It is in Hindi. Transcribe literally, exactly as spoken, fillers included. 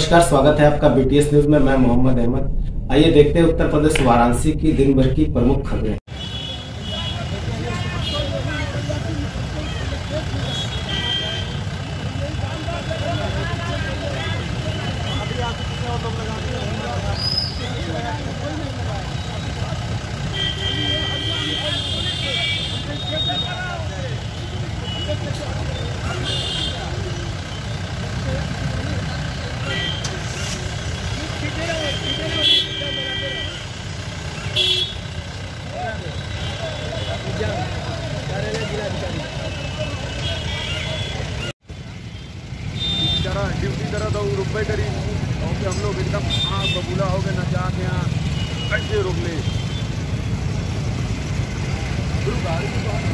नमस्कार, स्वागत है आपका बीटीएस न्यूज में। मैं मोहम्मद अहमद। आइए देखते हैं उत्तर प्रदेश वाराणसी की दिन भर की प्रमुख खबरें। जरा ड्यूटी तरह तो रुपये करी और हम लोग एकदम हाँ बबूला हो गए, नचा के यहाँ कैसे रोक ले।